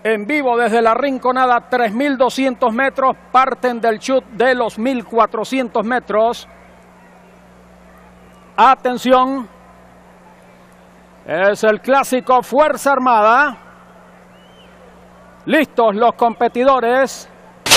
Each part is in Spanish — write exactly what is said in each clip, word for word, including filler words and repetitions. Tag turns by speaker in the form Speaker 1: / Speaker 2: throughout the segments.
Speaker 1: en vivo desde la Rinconada, tres mil doscientos metros, parten del chute de los mil cuatrocientos metros. Atención, es el clásico Fuerza Armada. Listos los competidores.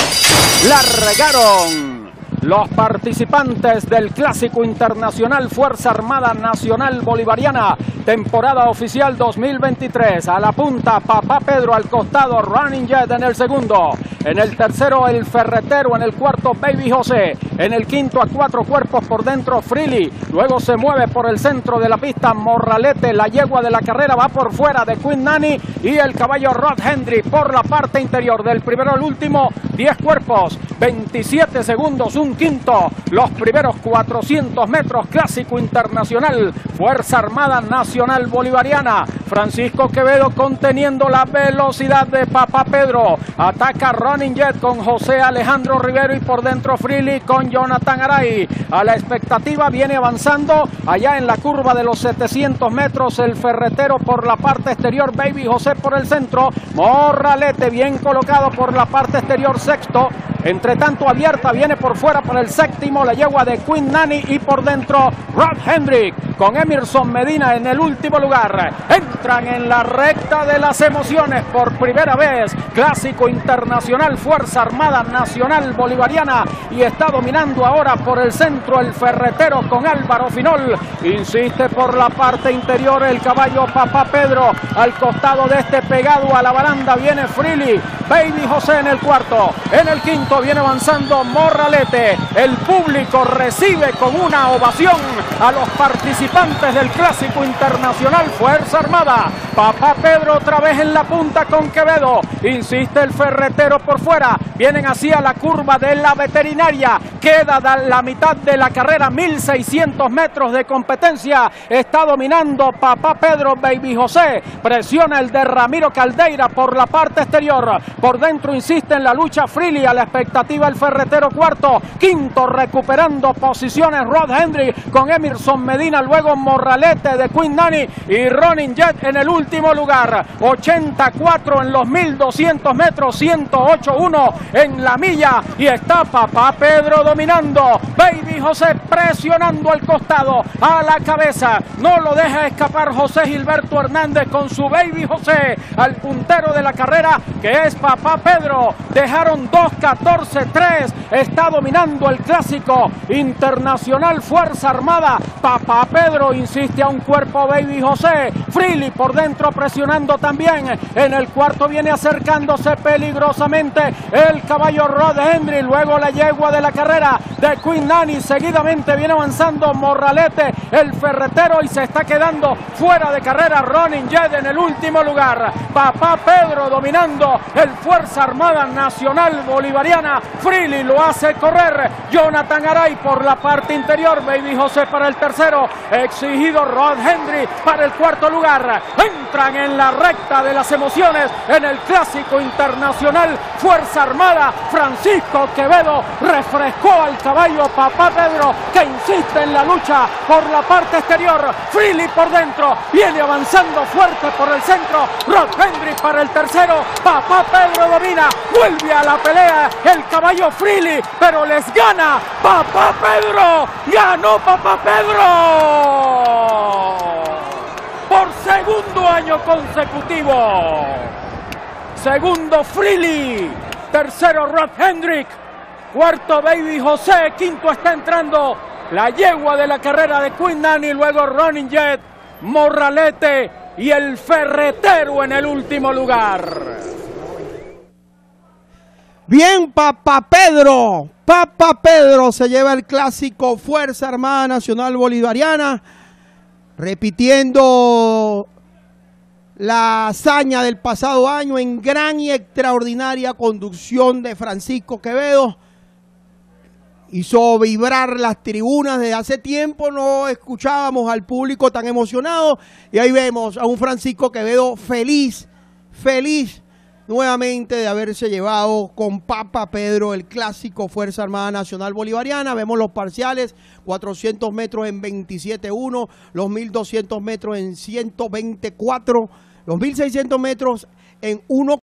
Speaker 1: Largaron los participantes del Clásico Internacional Fuerza Armada Nacional Bolivariana, temporada oficial dos mil veintitrés. A la punta, Papá Pedro, al costado, Running Jet en el segundo. En el tercero, el Ferretero. En el cuarto, Baby José. En el quinto, a cuatro cuerpos por dentro, Freely. Luego se mueve por el centro de la pista Morralete. La yegua de la carrera va por fuera de Queen Nanny y el caballo Rod Hendry por la parte interior. Del primero al último, diez cuerpos, veintisiete segundos, un quinto. Los primeros cuatrocientos metros, Clásico Internacional Fuerza Armada Nacional Bolivariana. Francisco Quevedo conteniendo la velocidad de Papá Pedro. Ataca Running Jet con José Alejandro Rivero y por dentro Freely con Jonathan Aray. A la expectativa viene avanzando allá en la curva de los setecientos metros el Ferretero por la parte exterior, Baby José por el centro, Morralete bien colocado por la parte exterior, sexto. Entre tanto, abierta viene por fuera por el séptimo la yegua de Queen Nanny y por dentro Rod Hendrick con Emerson Medina en el último lugar. Entran en la recta de las emociones por primera vez. Clásico Internacional Fuerza Armada Nacional Bolivariana y está dominando ahora por el centro el Ferretero con Álvaro Finol. Insiste por la parte interior el caballo Papá Pedro. Al costado de este pegado a la baranda viene Freely. Baby José en el cuarto. En el quinto viene avanzando Morralete. El público recibe con una ovación a los participantes del Clásico Internacional Fuerza Armada. Papá Pedro otra vez en la punta con Quevedo. Insiste el Ferretero por fuera. Vienen hacia la curva de la veterinaria. Queda la mitad de la carrera, mil seiscientos metros de competencia. Está dominando Papá Pedro. Baby José presiona el de Ramiro Caldeira por la parte exterior. Por dentro insiste en la lucha Freely. A la expectativa el Ferretero cuarto. Quinto recuperando posiciones Rod Hendry con Emerson Medina. Luego Morralete de Queen Nanny y Running Jet en el último lugar. ochenta y cuatro en los mil doscientos metros, ciento ocho uno en la milla. Y está Papá Pedro dominando. Baby José presionando al costado, a la cabeza. No lo deja escapar José Gilberto Hernández con su Baby José al puntero de la carrera, que es Papá Pedro. Dejaron dos catorce tres. Está dominando el Clásico Internacional Fuerza Armada. Papá Pedro insiste a un cuerpo Baby José. Freely por dentro presionando también. En el cuarto viene acercándose peligrosamente el caballo Rod Hendry. Luego la yegua de la carrera de Queen Nanny. Seguidamente viene avanzando Morralete, el Ferretero, y se está quedando fuera de carrera Running Jet en el último lugar. Papá Pedro dominando el Fuerza Armada Nacional Bolivariana. Freely lo hace correr. Jonathan Aray por la parte interior. Baby José para el tercero. Exigido Rod Hendry para el cuarto lugar. Entran en la recta de las emociones en el Clásico Internacional Fuerza Armada. Francisco Quevedo refrescó al caballo Papá Pedro, que insiste en la lucha por la parte exterior. Freely por dentro. Viene avanzando fuerte por el centro. Rod Hendry para el tercero. Papá Pedro domina. Vuelve a la pelea el caballo Freely, pero les gana Papá Pedro. Ganó Papá Pedro por segundo año consecutivo. Segundo Freely, tercero Rod Hendrick, cuarto Baby José, quinto está entrando la yegua de la carrera de Queen Nanny, luego Running Jet, Morralete y el Ferretero en el último lugar.
Speaker 2: Bien, Papá Pedro. Papá Pedro se lleva el Clásico Fuerza Armada Nacional Bolivariana, repitiendo la hazaña del pasado año en gran y extraordinaria conducción de Francisco Quevedo. Hizo vibrar las tribunas. Desde hace tiempo no escuchábamos al público tan emocionado, y ahí vemos a un Francisco Quevedo feliz, feliz nuevamente de haberse llevado con Papá Pedro el Clásico Fuerza Armada Nacional Bolivariana. Vemos los parciales: cuatrocientos metros en veintisiete uno, los mil doscientos metros en ciento veinticuatro, los mil seiscientos metros en uno